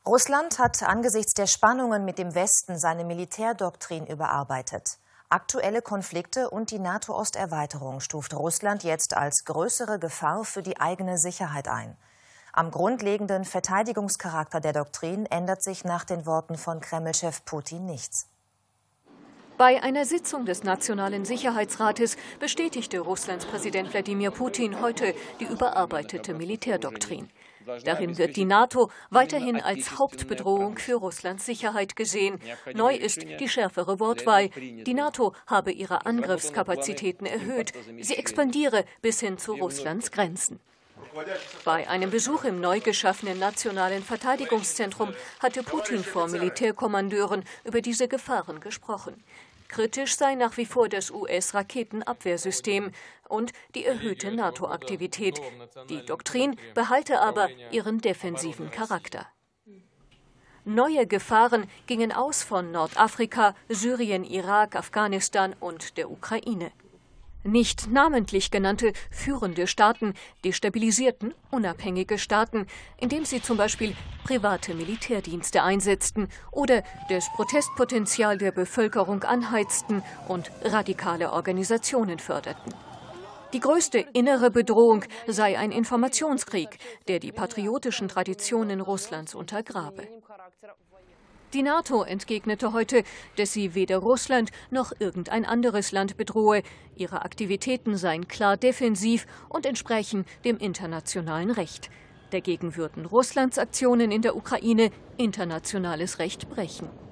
Russland hat angesichts der Spannungen mit dem Westen seine Militärdoktrin überarbeitet. Aktuelle Konflikte und die NATO-Osterweiterung stuft Russland jetzt als größere Gefahr für die eigene Sicherheit ein. Am grundlegenden Verteidigungscharakter der Doktrin ändert sich nach den Worten von Kreml-Chef Putin nichts. Bei einer Sitzung des Nationalen Sicherheitsrates bestätigte Russlands Präsident Wladimir Putin heute die überarbeitete Militärdoktrin. Darin wird die NATO weiterhin als Hauptbedrohung für Russlands Sicherheit gesehen. Neu ist die schärfere Wortwahl. Die NATO habe ihre Angriffskapazitäten erhöht. Sie expandiere bis hin zu Russlands Grenzen. Bei einem Besuch im neu geschaffenen Nationalen Verteidigungszentrum hatte Putin vor Militärkommandeuren über diese Gefahren gesprochen. Kritisch sei nach wie vor das US-Raketenabwehrsystem und die erhöhte NATO-Aktivität. Die Doktrin behalte aber ihren defensiven Charakter. Neue Gefahren gingen aus von Nordafrika, Syrien, Irak, Afghanistan und der Ukraine. Nicht namentlich genannte führende Staaten destabilisierten unabhängige Staaten, indem sie zum Beispiel private Militärdienste einsetzten oder das Protestpotenzial der Bevölkerung anheizten und radikale Organisationen förderten. Die größte innere Bedrohung sei ein Informationskrieg, der die patriotischen Traditionen Russlands untergrabe. Die NATO entgegnete heute, dass sie weder Russland noch irgendein anderes Land bedrohe. Ihre Aktivitäten seien klar defensiv und entsprächen dem internationalen Recht. Dagegen würden Russlands Aktionen in der Ukraine internationales Recht brechen.